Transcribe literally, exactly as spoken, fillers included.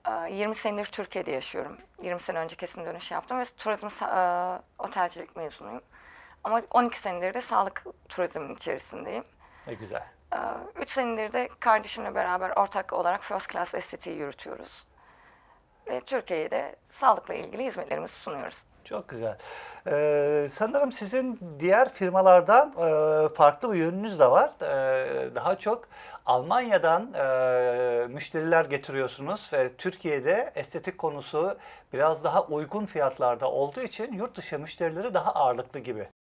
Eee, yirmi senedir Türkiye'de yaşıyorum. yirmi sene önce kesin dönüş yaptım ve turizm sa- eee, otelcilik mezunuyum. Ama on iki senedir de sağlık turizmin içerisindeyim. Ne güzel. Eee, üç senedir de kardeşimle beraber ortak olarak First Class estetiği yürütüyoruz. Ve Türkiye'de sağlıkla ilgili hizmetlerimizi sunuyoruz. Çok güzel. Ee, sanırım sizin diğer firmalardan e, farklı bir yönünüz de var. Ee, daha çok Almanya'dan e, müşteriler getiriyorsunuz ve Türkiye'de estetik konusu biraz daha uygun fiyatlarda olduğu için yurt dışı müşterileri daha ağırlıklı gibi.